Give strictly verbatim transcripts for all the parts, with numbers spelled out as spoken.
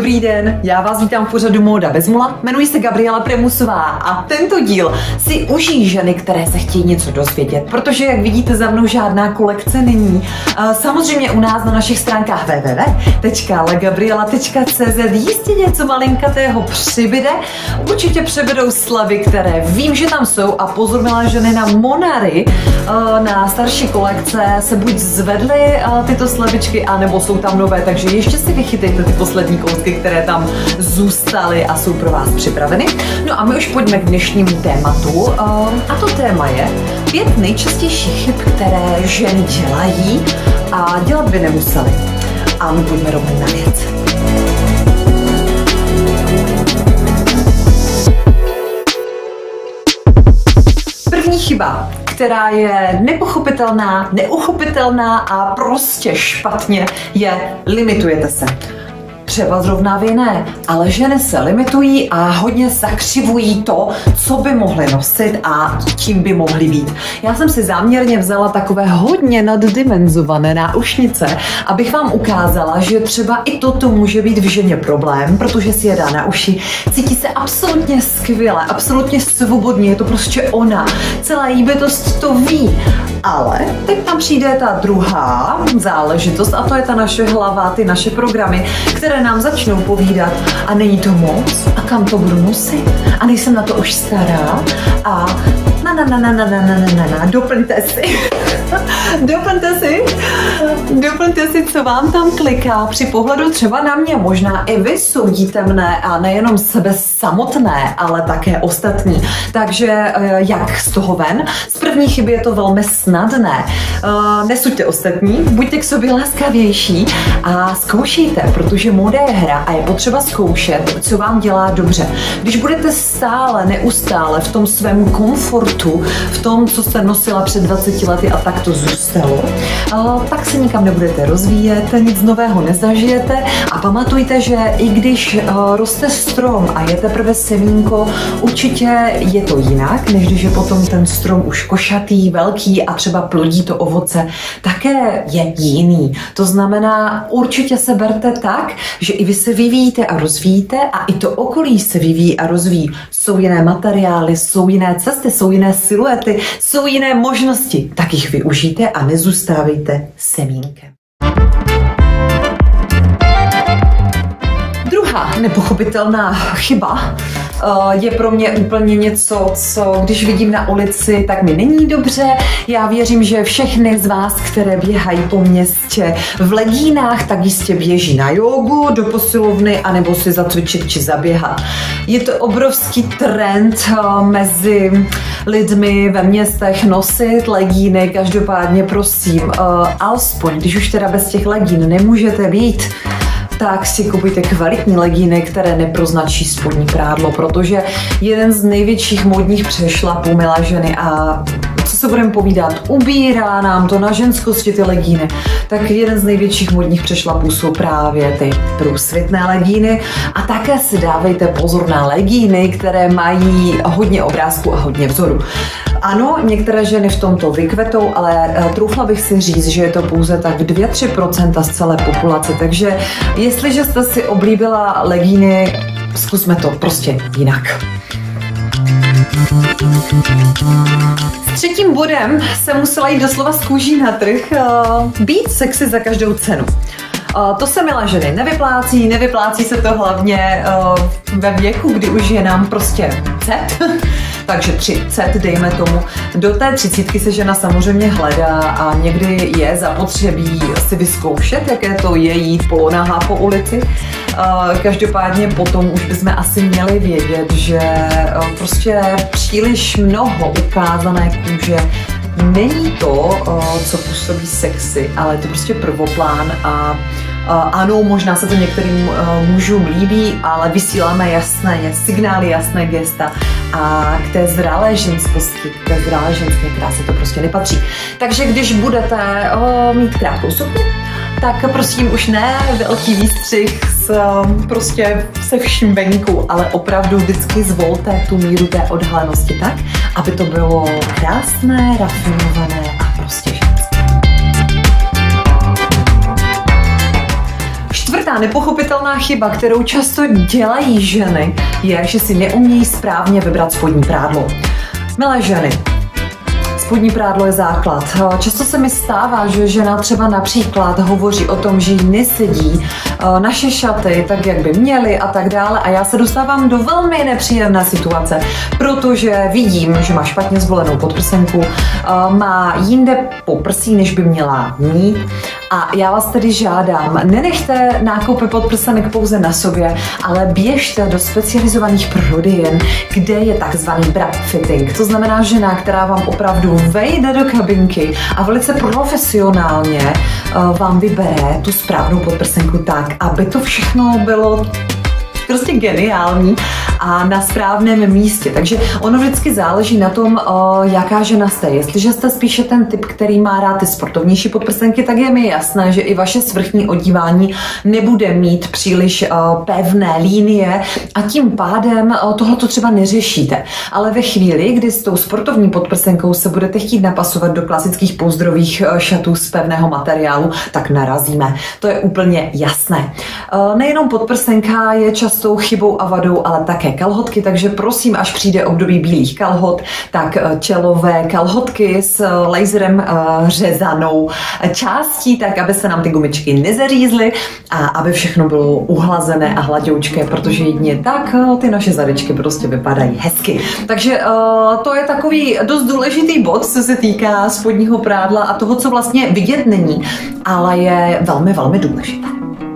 Dobrý den, já vás vítám v pořadu Móda bez mula, jmenuji se Gabriela Premusová a tento díl si užijí ženy, které se chtějí něco dozvědět, protože jak vidíte za mnou žádná kolekce není. Samozřejmě u nás na našich stránkách w w w tečka legabriela tečka c z jistě něco malinkatého přibyde, určitě přebydou slevy, které vím, že tam jsou a pozor milé ženy na Monary, na starší kolekce se buď zvedly tyto slevičky, anebo jsou tam nové, takže ještě si vychytejte ty poslední kousky, které tam zůstaly a jsou pro vás připraveny. No a my už pojďme k dnešnímu tématu. A to téma je pět nejčastějších chyb, které ženy dělají a dělat by nemusely. A my pojďme rovnou na věc. První chyba, která je nepochopitelná, neuchopitelná a prostě špatně, je limitujete se. Třeba zrovna vy ne, ale ženy se limitují a hodně zakřivují to, co by mohly nosit a čím by mohly být. Já jsem si záměrně vzala takové hodně naddimenzované náušnice, abych vám ukázala, že třeba i toto může být v ženě problém, protože si je dá na uši, cítí se absolutně skvěle, absolutně svobodně, je to prostě ona. Celá jí bytost to ví. Ale teď tam přijde ta druhá záležitost a to je ta naše hlava, ty naše programy, které nám začnou povídat a není to moc a kam to budu nosit a nejsem na to už stará a na na na na na na na na na doplňte si doplňte si doplňte si, co vám tam kliká při pohledu třeba na mě. Možná i vy soudíte mne a nejenom sebe samotné, ale také ostatní. Takže jak z toho ven? Z první chyby je to velmi snadné. Nesuďte ostatní, buďte k sobě laskavější a zkoušejte, protože móda je hra a je potřeba zkoušet, co vám dělá dobře. Když budete stále, neustále v tom svém komfortu, v tom, co jste nosila před dvaceti lety a tak to zůstalo, tak se nikam nebudete rozvíjet, nic nového nezažijete a pamatujte, že i když roste strom a je teprve semínko, určitě je to jinak, než když je potom ten strom už košatý, velký a třeba plodí to ovoce, také je jiný. To znamená, určitě se berte tak, že i vy se vyvíjíte a rozvíjíte a i to okolí se vyvíjí a rozvíjí. Jsou jiné materiály, jsou jiné cesty, jsou jiné siluety, jsou jiné možnosti. Tak jich využijte a nezůstávejte semínkem. Druhá nepochopitelná chyba je pro mě úplně něco, co když vidím na ulici, tak mi není dobře. Já věřím, že všechny z vás, které běhají po městě v legínách, tak jistě běží na jógu, do posilovny, anebo si zacvičit či zaběhat. Je to obrovský trend mezi lidmi ve městech nosit legíny. Každopádně prosím, alespoň, když už teda bez těch legín nemůžete být, tak si kupujte kvalitní legíny, které neproznačí spodní prádlo, protože jeden z největších módních přešlapů, milé ženy, a co se budeme povídat, ubírá nám to na ženskosti ty legíny, tak jeden z největších módních přešlapů jsou právě ty průsvitné legíny a také si dávejte pozor na legíny, které mají hodně obrázků a hodně vzoru. Ano, některé ženy v tomto vykvetou, ale troufla bych si říct, že je to pouze tak dvě až tři procenta z celé populace, takže jestliže jste si oblíbila legíny, zkusme to prostě jinak. S třetím bodem jsem musela jít doslova z kůží na trh, být sexy za každou cenu. To se, milé ženy, nevyplácí, nevyplácí se to hlavně ve věku, kdy už je nám prostě cet, takže třicet, dejme tomu. Do té třicítky se žena samozřejmě hledá a někdy je zapotřebí si vyzkoušet, jaké to je jít polonahá po ulici. Každopádně potom už bychom asi měli vědět, že prostě příliš mnoho ukázané kůže není to, co působí sexy, ale je to prostě prvoplán a ano, možná se to některým mužům líbí, ale vysíláme jasné signály, jasné gesta a k té zralé ženskosti, k té zralé ženské kráse to prostě nepatří. Takže když budete mít krátkou sukni, tak prosím už ne velký výstřih s, prostě se vším venku, ale opravdu vždycky zvolte tu míru té odhalenosti tak, aby to bylo krásné, rafinované a prostě ženské. Čtvrtá Druhá nepochopitelná chyba, kterou často dělají ženy, je, že si neumějí správně vybrat spodní prádlo. Milé ženy, spodní prádlo je základ. Často se mi stává, že žena třeba například hovoří o tom, že jí nesedí naše šaty tak, jak by měly a tak dále, a já se dostávám do velmi nepříjemné situace, protože vidím, že má špatně zvolenou podprsenku, má jinde poprsí, než by měla mít, a já vás tedy žádám, nenechte nákupy podprsenek pouze na sobě, ale běžte do specializovaných prodejen, kde je takzvaný bra fitting. To znamená žena, která vám opravdu vejde do kabinky a velice profesionálně uh, vám vybere tu správnou podprsenku tak, aby to všechno bylo prostě geniální a na správném místě. Takže ono vždycky záleží na tom, jaká žena jste. Jestliže jste spíše ten typ, který má rád ty sportovnější podprsenky, tak je mi jasné, že i vaše svrchní odívání nebude mít příliš pevné linie a tím pádem tohleto třeba neřešíte. Ale ve chvíli, kdy s tou sportovní podprsenkou se budete chtít napasovat do klasických pouzdrových šatů z pevného materiálu, tak narazíme. To je úplně jasné. Nejenom podprsenka je častou chybou a vadou, ale také kalhotky, takže prosím, až přijde období bílých kalhot, tak čelové kalhotky s laserem řezanou částí, tak aby se nám ty gumičky nezařízly a aby všechno bylo uhlazené a hladoučké, protože jedině tak ty naše zadečky prostě vypadají hezky. Takže to je takový dost důležitý bod, co se týká spodního prádla a toho, co vlastně vidět není, ale je velmi, velmi důležité.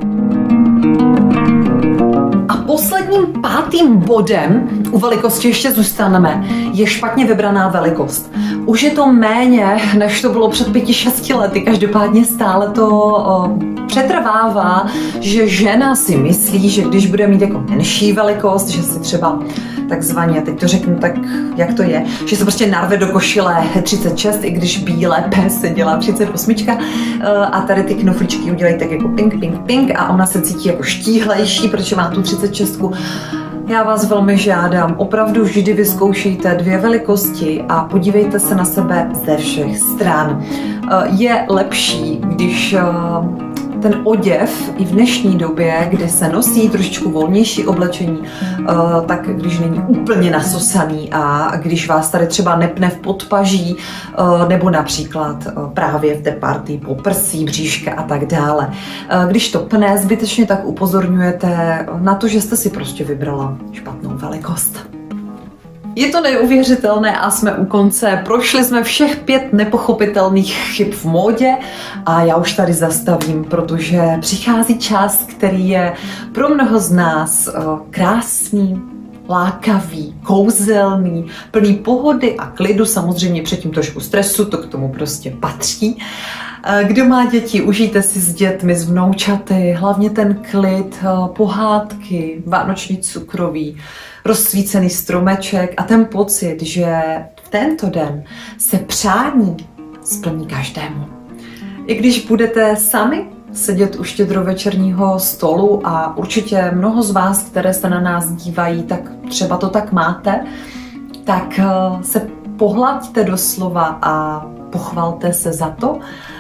Posledním pátým bodem, u velikosti ještě zůstaneme, je špatně vybraná velikost. Už je to méně, než to bylo před pěti, šesti lety, každopádně stále to o, přetrvává, že žena si myslí, že když bude mít jako menší velikost, že si třeba takzvaně, teď to řeknu tak, jak to je, že se prostě narve do košile třicet šest, i když bílé se dělá třicet osm, a tady ty knofličky udělají tak jako pink, pink, pink a ona se cítí jako štíhlejší, protože má tu třicet šest. Já vás velmi žádám, opravdu vždy vyzkoušejte dvě velikosti a podívejte se na sebe ze všech stran. Je lepší, když ten oděv i v dnešní době, kdy se nosí trošičku volnější oblečení, tak když není úplně nasosaný a když vás tady třeba nepne v podpaží, nebo například právě v té partii poprsí, bříška a tak dále. Když to pne zbytečně, tak upozorňujete na to, že jste si prostě vybrala špatnou velikost. Je to neuvěřitelné a jsme u konce. Prošli jsme všech pět nepochopitelných chyb v módě a já už tady zastavím, protože přichází čas, který je pro mnoho z nás krásný, lákavý, kouzelný, plný pohody a klidu, samozřejmě předtím trošku stresu, to k tomu prostě patří. Kdo má děti, užijte si s dětmi, s vnoučaty, hlavně ten klid, pohádky, vánoční cukroví, rozsvícený stromeček a ten pocit, že v tento den se přání splní každému. I když budete sami sedět u štědrovečerního stolu a určitě mnoho z vás, které se na nás dívají, tak třeba to tak máte, tak se pohlaďte doslova a pochvalte se za to,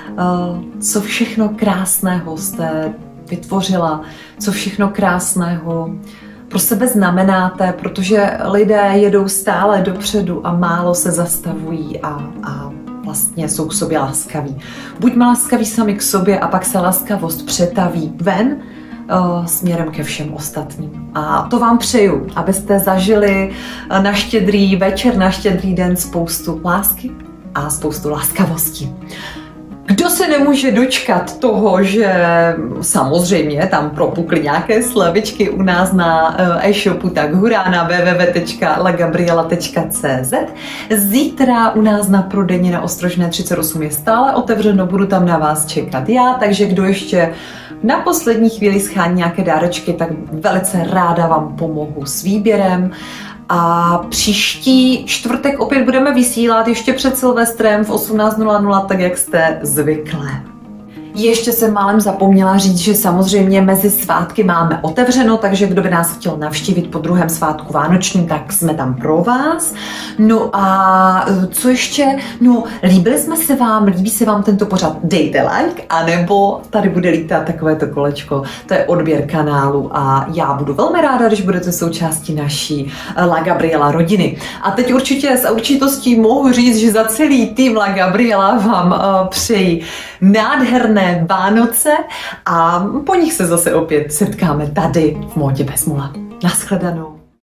co všechno krásného jste vytvořila, co všechno krásného pro sebe znamenáte, protože lidé jedou stále dopředu a málo se zastavují a, a vlastně jsou k sobě laskaví. Buďme laskaví sami k sobě a pak se laskavost přetaví ven uh, směrem ke všem ostatním. A to vám přeju, abyste zažili na štědrý večer, na štědrý den spoustu lásky a spoustu laskavosti. Kdo se nemůže dočkat toho, že samozřejmě tam propukly nějaké slevičky u nás na e-shopu, tak hurá na w w w tečka la gabriela tečka c z. Zítra u nás na prodejně na Ostrožné třicet osm je stále otevřeno, budu tam na vás čekat já, takže kdo ještě na poslední chvíli schání nějaké dárečky, tak velice ráda vám pomohu s výběrem. A příští čtvrtek opět budeme vysílat ještě před Silvestrem v osmnáct nula nula, tak jak jste zvyklé. Ještě jsem málem zapomněla říct, že samozřejmě mezi svátky máme otevřeno, takže kdo by nás chtěl navštívit po druhém svátku vánočním, tak jsme tam pro vás. No a co ještě? No, líbili jsme se vám, líbí se vám tento pořad, dejte like, anebo tady bude lítat takovéto kolečko, to je odběr kanálu a já budu velmi ráda, když budete součástí naší La Gabriela rodiny. A teď určitě s určitostí mohu říct, že za celý tým La Gabriela vám uh, přeji nádherné Vánoce a po nich se zase opět setkáme tady v Módě bez mula. Naschledanou.